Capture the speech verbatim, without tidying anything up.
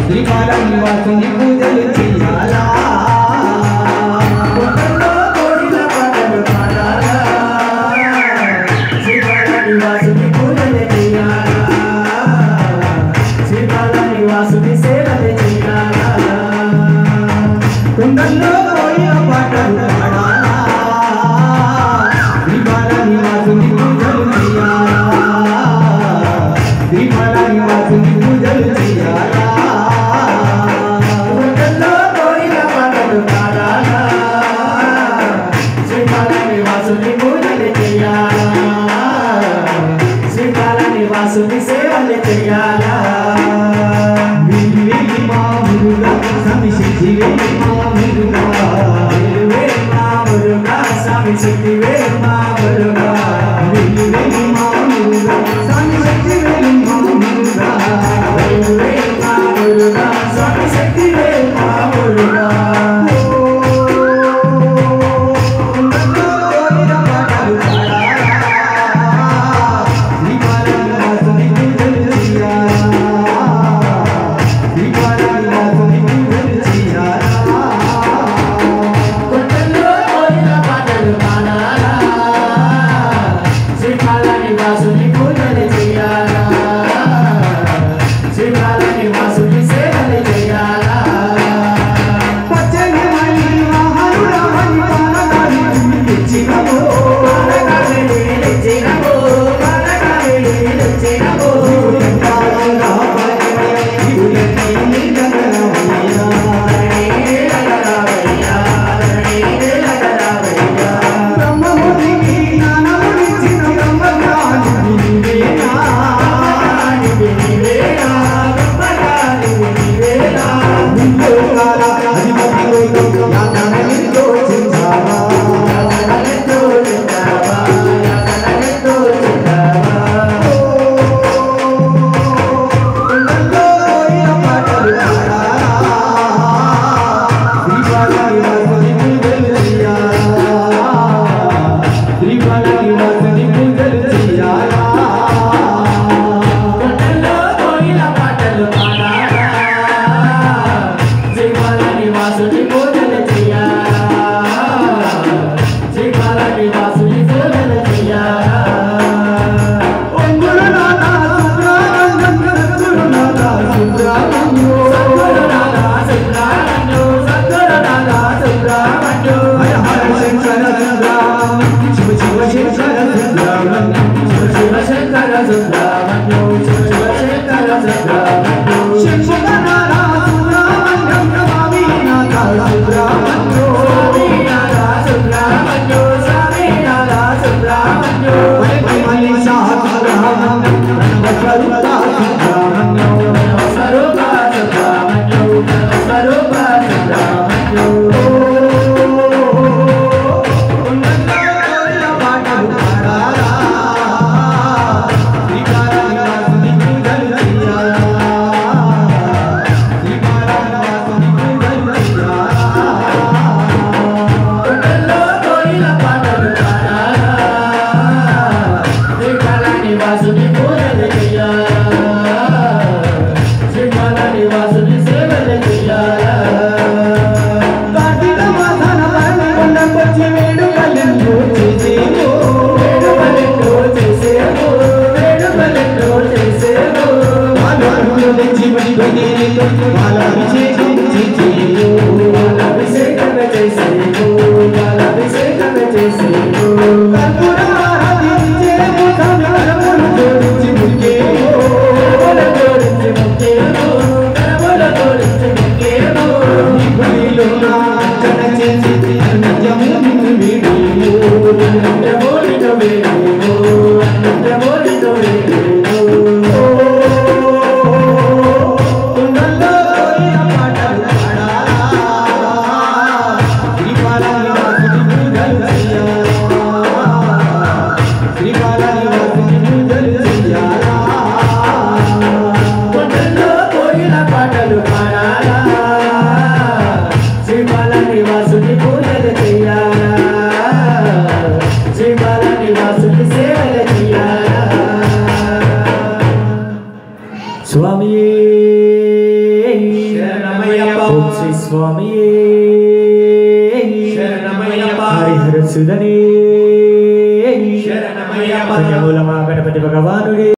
శ్రీపాల నివాసుని పూజలు చెయ్యాలా కొండల్లో కోయిల పాటలు పాడాలా శ్రీపాల నివాసుని పూజలు చెయ్యాలా శ్రీపాల నివాసుని సేవలు చెయ్యాలా కొండల్లో కోయిల పాటలు పాడాలా శ్రీపాల నివాసుని పూజలు చెయ్యాలా శ్రీపాల నివాసుని పూజలు చెయ్యాలా కొండల్లో కోయిల పాటలు పాడాలా శ్రీపాల నివాసుని పూజలు చెయ్యాలా శ్రీపాల నివాసుని సేవలు చెయ్యాలా విలువేలి మా మురుగా స్వామి శక్తివేలి మా మురుగా విలువేలి మా మురుగా స్వామి శక్తివేలి మా మురుగా విలువేలి మా మురుగా స్వామి శక్తివేలి మా మురుగా విలువేలి మా మురుగా స్వామి శక్తివేలి మా మురుగా కొండల్లో కోయిల పాటలు పాడాలా శ్రీపాల నివాసుని పూజలు చెయ్యాలా శ్రీపాల నివాసుని పూజలు చెయ్యాలా కొండల్లో కోయిల పాటలు పాడాలా శ్రీపాల నివాసుని పూజలు చెయ్యాలా శ్రీపాల నివాసుని సేవలు చెయ్యాలా పచ్చని మణి మహరుడా మణి పాలగాలి తెచ్చినవో పాలగాలి తెచ్చినవో పాలగాలి తెచ్చినవో కాలంగా పలకవయ్యా ఇవులకి నిలగలవయ్యా నిలగలవయ్యా నిలగలవయ్యా బ్రహ్మమునికి జ్ఞానమునిచ్చిన బ్రహ్మజ్ఞాని నీవేనా నీవేనా బ్రహ్మజ్ఞాని నీవేనా నిలోకాల అధిపతివై యాతనలెంతో చెందావా యాతనలెంతో చెందావా యాతనలెంతో చెందావా కొండల్లో కోయిల పాటలు పాడాలా శ్రీపాల నివాసుని పూజలు చెయ్యాలా శ్రీపాల నివాసుని పూజలు చెయ్యాలా కొండల్లో కోయిల పాటలు పాడాలా శ్రీపాల నివాసుని పూజలు చెయ్యాలా శ్రీపాల నివాసుని పూజలు చెయ్యాలా ఒంగురునాథ సుబ్రహ్మణ్యం సద్గురునాథ సుబ్రహ్మణ్యం సద్గురునాథ సుబ్రహ్మణ్యం సద్గురునాథ సుబ్రహ్మణ్యం హర హర శంకర సుబ్రహ్మణ్యం శివ శివ శంకర సుబ్రహ్మణ్యం శివ శివ శంకర సుబ్రహ్మణ్యం శివ శివ శంకర సుబ్రహ్మణ్యం శంకరనాథ సుబ్రహ్మణ్యం స్వామినాథ సుబ్రహ్మణ్యం స్వామినాథ సుబ్రహ్మణ్యం స్వామినాథ సుబ్రహ్మణ్యం మణి సాహ సుబ్రహ్మణ్యం ప్రణవస్వరూప సుబ్రహ్మణ్యం ప్రణవస్వరూప సుబ్రహ్మణ్యం ప్రణవస్వరూప సుబ్రహ్మణ్యం కొండల్లో కోయిల పాటలు పాడాలా శ్రీపాల నివాసుని పూజలు చెయ్యాలా శ్రీపాల నివాసుని పూజలు చెయ్యాలా కొండల్లో కోయిల పాటలు పాడాలా శ్రీపాల నివాసుని పూజలు చెయ్యాలా శ్రీపాల నివాసుని సేవలు చెయ్యాలా కార్తీక మాసాన పరమ కొండకొచ్చి వేడుకలెన్నో చేసేమో వేడుకలెన్నో చేసేమో వేడుకలెన్నో చేసేమో పాలకులు తెచ్చి బడిగనేలో పాలాభిషేకం చేసేమో పాలాభిషేకం చేసేమో పాలాభిషేకం చేసేమో కర్పూర ఆరాధించేమో కరములు జోడించి ముక్కేమో కరములు జోడించి ముక్కేమో కరములు జోడించి ముక్కేమో నీ బలిలో నా అర్చన చేసి అన్నిత్యము నిన్ను వేడేమో అన్నిత్యము నిన్ను వేడేమో అన్నిత్యము నిన్ను వేడేమో కొండల్లో కోయిల పాటలు పాడాలా శ్రీపాల నివాసుని పూజలు చెయ్యాలా శ్రీపాల నివాసుని పూజలు చెయ్యాలా కొండల్లో కోయిల పాటలు పాడాలా శ్రీపాల నివాసుని పూజలు చెయ్యాలా శ్రీపాల నివాసుని సేవలు చెయ్యాలా స్వామియే స్వామి శరణమయ్యప్ప హరిహర సుధనే